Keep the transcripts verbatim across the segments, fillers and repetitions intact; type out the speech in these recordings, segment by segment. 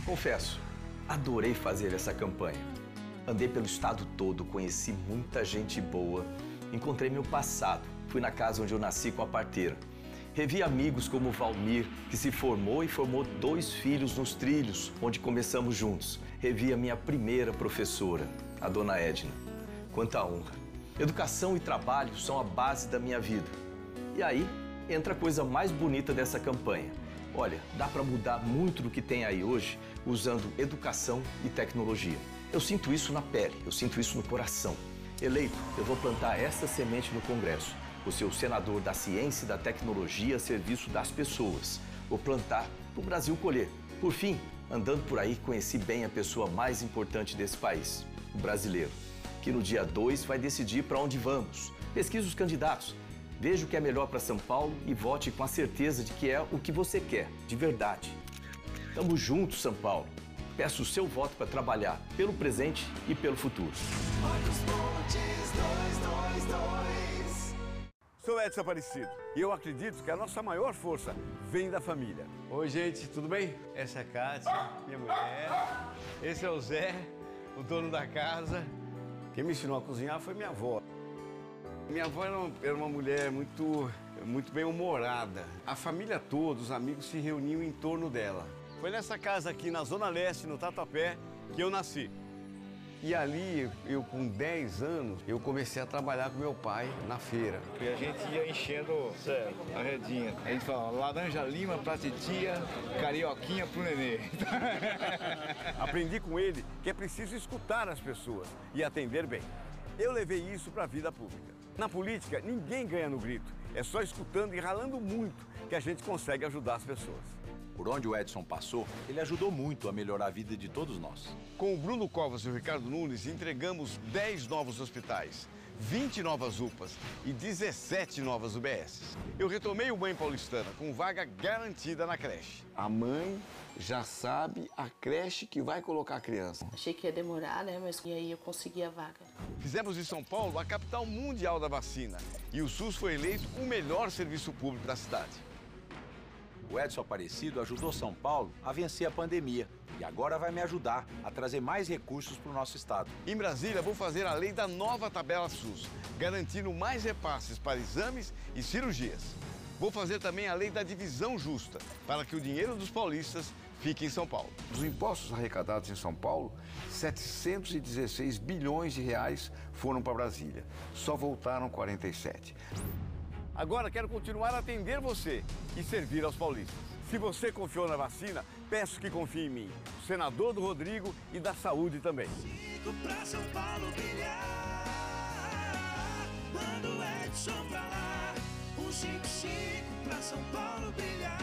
Confesso, adorei fazer essa campanha. Andei pelo estado todo, conheci muita gente boa, encontrei meu passado, fui na casa onde eu nasci com a parteira. Revi amigos como o Valmir, que se formou e formou dois filhos nos trilhos, onde começamos juntos. Revi a minha primeira professora, a dona Edna. Quanta honra! Educação e trabalho são a base da minha vida. E aí entra a coisa mais bonita dessa campanha. Olha, dá para mudar muito do que tem aí hoje usando educação e tecnologia. Eu sinto isso na pele, eu sinto isso no coração. Eleito, eu vou plantar essa semente no Congresso. Vou ser o senador da ciência e da tecnologia a serviço das pessoas. Vou plantar para o Brasil colher. Por fim, andando por aí, conheci bem a pessoa mais importante desse país, o brasileiro, que no dia dois vai decidir para onde vamos. Pesquise os candidatos, veja o que é melhor para São Paulo e vote com a certeza de que é o que você quer, de verdade. Tamo juntos, São Paulo. Peço o seu voto para trabalhar pelo presente e pelo futuro. Sou Edson Aparecido e eu acredito que a nossa maior força vem da família. Oi, gente, tudo bem? Essa é a Kátia, minha mulher. Esse é o Zé, o dono da casa. Quem me ensinou a cozinhar foi minha avó. Minha avó era uma, era uma mulher muito, muito bem-humorada. A família toda, os amigos se reuniam em torno dela. Foi nessa casa aqui, na Zona Leste, no Tatuapé, que eu nasci. E ali, eu com dez anos, eu comecei a trabalhar com meu pai na feira. E a gente ia enchendo a redinha. A gente falava laranja lima pra titia, carioquinha pro nenê. Aprendi com ele que é preciso escutar as pessoas e atender bem. Eu levei isso para a vida pública. Na política, ninguém ganha no grito. É só escutando e ralando muito que a gente consegue ajudar as pessoas. Por onde o Edson passou, ele ajudou muito a melhorar a vida de todos nós. Com o Bruno Covas e o Ricardo Nunes, entregamos dez novos hospitais, vinte novas U P As e dezessete novas U B S. Eu retomei o Mãe Paulistana com vaga garantida na creche. A mãe já sabe a creche que vai colocar a criança. Achei que ia demorar, né? Mas e aí eu consegui a vaga. Fizemos de São Paulo a capital mundial da vacina e o SUS foi eleito o melhor serviço público da cidade. O Edson Aparecido ajudou São Paulo a vencer a pandemia e agora vai me ajudar a trazer mais recursos para o nosso estado. Em Brasília, vou fazer a lei da nova tabela SUS, garantindo mais repasses para exames e cirurgias. Vou fazer também a lei da divisão justa, para que o dinheiro dos paulistas fique em São Paulo. Dos impostos arrecadados em São Paulo, setecentos e dezesseis bilhões de reais foram para Brasília. Só voltaram quarenta e sete. Agora quero continuar a atender você e servir aos paulistas. Se você confiou na vacina, peço que confie em mim, o senador do Rodrigo e da saúde também. Cinco pra São Paulo brilhar, manda o Edson pra lá. Um cinco, cinco pra São Paulo brilhar.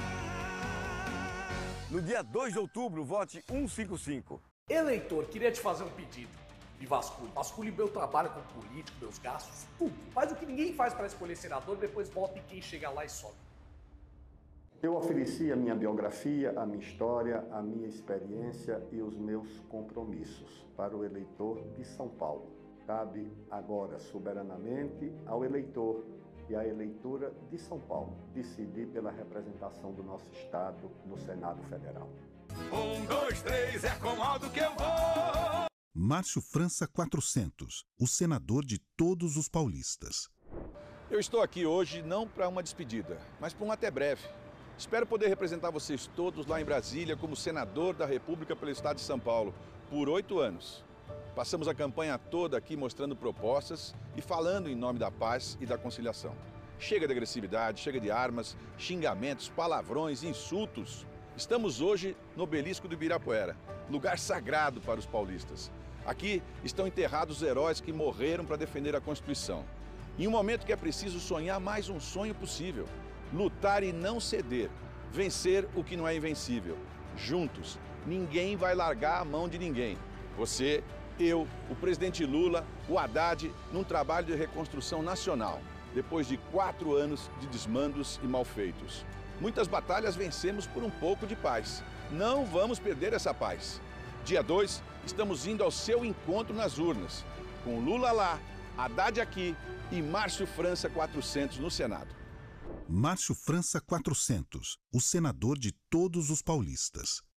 No dia dois de outubro, vote cento e cinquenta e cinco. Eleitor, queria te fazer um pedido. Me vasculhe. Vasculhe meu trabalho como político, meus gastos, tudo. Faz o que ninguém faz para escolher senador, depois vota em quem chega lá e sobe. Eu ofereci a minha biografia, a minha história, a minha experiência e os meus compromissos para o eleitor de São Paulo. Cabe agora, soberanamente, ao eleitor e à eleitora de São Paulo decidir pela representação do nosso Estado no Senado Federal. Um, dois, três, é com modo que eu vou! Márcio França quatrocentos, o senador de todos os paulistas. Eu estou aqui hoje não para uma despedida, mas para um até breve. Espero poder representar vocês todos lá em Brasília como senador da República pelo Estado de São Paulo por oito anos. Passamos a campanha toda aqui mostrando propostas e falando em nome da paz e da conciliação. Chega de agressividade, chega de armas, xingamentos, palavrões, insultos. Estamos hoje no Obelisco do Ibirapuera, lugar sagrado para os paulistas. Aqui estão enterrados os heróis que morreram para defender a Constituição. Em um momento que é preciso sonhar mais um sonho possível, lutar e não ceder, vencer o que não é invencível. Juntos, ninguém vai largar a mão de ninguém. Você, eu, o presidente Lula, o Haddad, num trabalho de reconstrução nacional, depois de quatro anos de desmandos e malfeitos. Muitas batalhas vencemos por um pouco de paz. Não vamos perder essa paz. Dia dois, estamos indo ao seu encontro nas urnas, com Lula lá, Haddad aqui e Márcio França quatrocentos no Senado. Márcio França quatrocentos, o senador de todos os paulistas.